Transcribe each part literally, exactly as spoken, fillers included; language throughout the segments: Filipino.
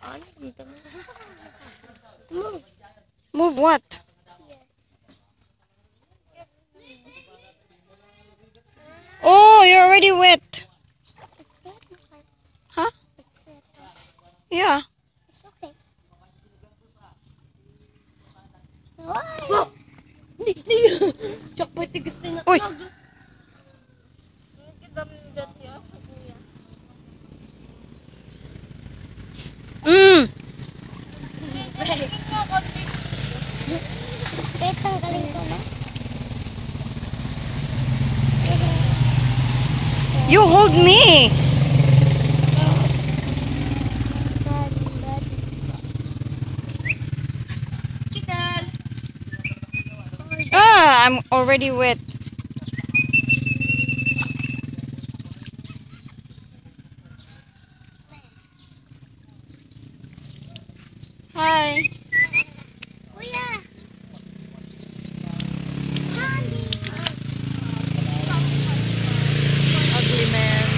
Move. Move what? Oh, you're already wet. Huh? Yeah. Okay. Why? Uy! Mm. You hold me. Ah, I'm already wet. Hi. Kuya. Ugly man.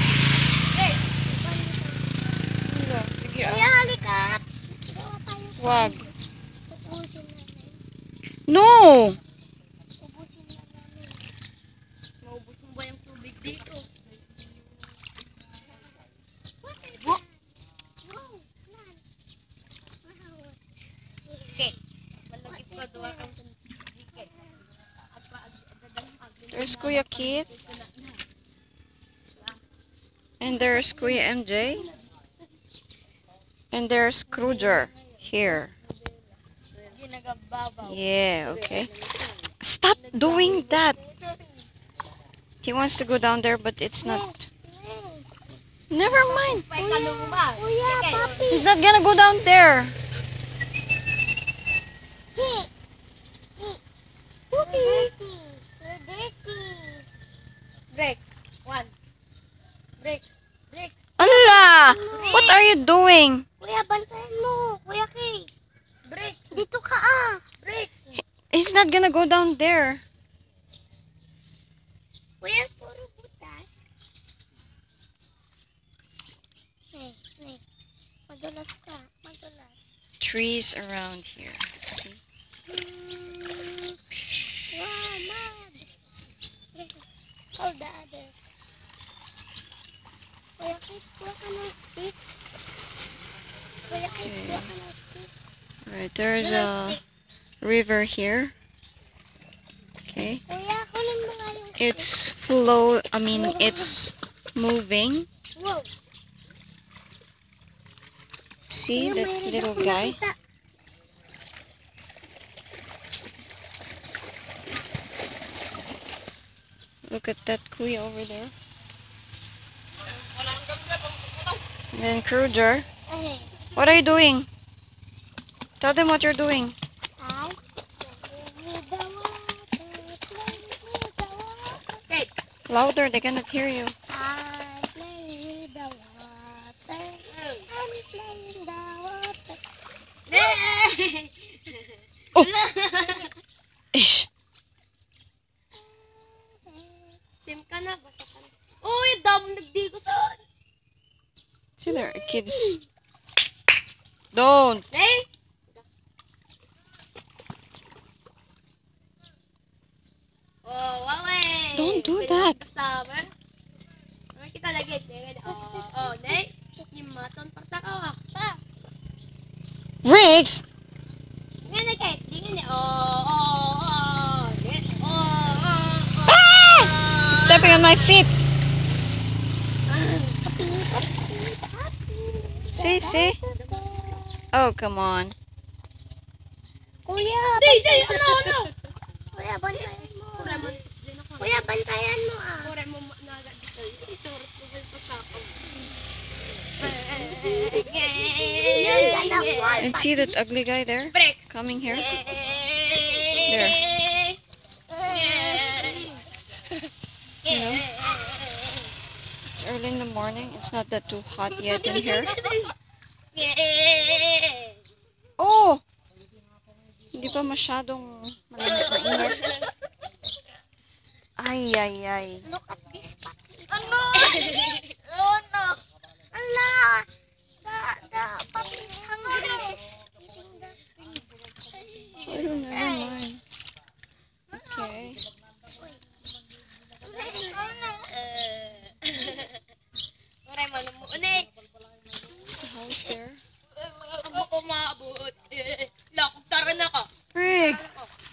Sige Kuya, ah. halika. Gawa tayo. Wag. Ubusin namin. No. Ubusin na namin. Maubos mo ba yung tubig dito? What is that? Wow. Nan. Wow. Okay. Malagip ko doon ang ticket. There's Kuya Keith. And there's Kuya M J. And there's Kruger here. Yeah, okay. Stop doing that. He wants to go down there, but it's not. Never mind. Kuya, papi. He's not gonna go down there. Hey. Hey. Puppy. You're dirty. Break. One. Break. Break. Allah! What are you doing? Kuya, bantayan mo. Kuya Kay. Break. Dito ka ah. Break. He's not gonna go down there. Kuya, puro butas. Hey, hey. Madulas ka. Madulas. Trees around here. See? Mm. Wow, mad. Hold the other. Kuya Kay, kuha ka ng stick. Kuya Kay, Okay. kuha ka ng stick. Right, there's a river here. Okay. Kuya, kunin mo nga yung stick. It's flow, I mean, it's moving. Wow. See Kuya, that mayroon little akong guy? nakita. Look at that Kuya over there. And then Kruger. Ay, What are you doing? Tell them what you're doing. ay. Play with the water, play with the water. Hey. Louder, they cannot hear you. I play with the water. I'm playing the water. Oh! Ish. Sim ka na, basta ka na. Uy, dam nagdigo doon. See there, kids. Don't. Hey! Oh, wawe! Don't do that. Summer. Ano kita lagi? Oh, oh, nay. Yung maton partakaw pa. Riggs! Nga na kahit, di nga na. Oh, oh, oh. Di- Oh, oh, oh. Ah! Stepping on my feet. See, see? Oh, come on. Kuya, di, di, ano, ano? Kuya, bantayan mo. Kuya, bantayan mo ah. Kuya, mo naga dito. Isurot mo ba pa sa ako? And see that ugly guy there? Breaks. Coming here? There. You know? It's early in the morning. It's not that too hot yet in here. Oh! Hindi pa masyadong malamig mainit. Ay, ay, ay. Look at this puppy. Ano? Oh no. Ala. The, the puppy almost there. Ako umabot. Eh, laktaran ako. Briggs!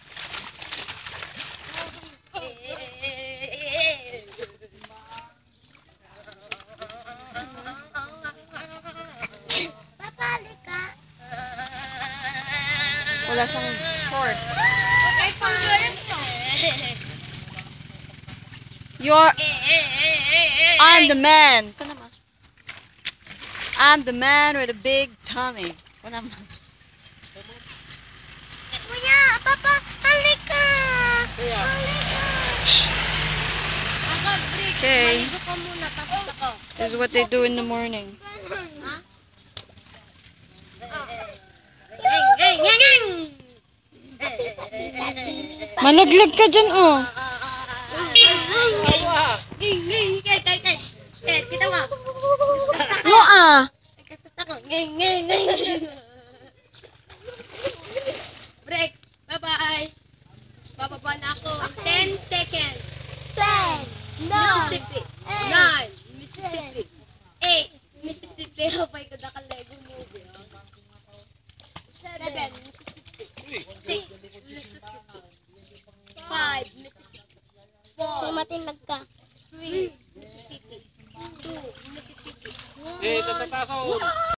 Wala siyang short. Ay, panggalan mo. You're... I'm the man. Ito naman. I'm the man with a big tummy. Ito naman. Kuya, papa, halika. Halika. Ako, Brick. Okay. Maligo ka muna, tapos ako. This is what they do in the morning. Ha? Geng, geng, geng, geng. Malaglag ka dyan, oh. Geng, geng, geng, geng, geng. Eh, kita mo. No, ah. Geng, geng, geng. Break. Bye-bye. Bababa na ako. ten seconds. ten. Mississippi. nine. Mississippi. eight. Mississippi. Habay ko na ka-Lego movie. seven. Mississippi. six. Mississippi. five. Mississippi. four. Matinag ka. three. Mississippi. two. Mississippi. Eh, tatatakaw.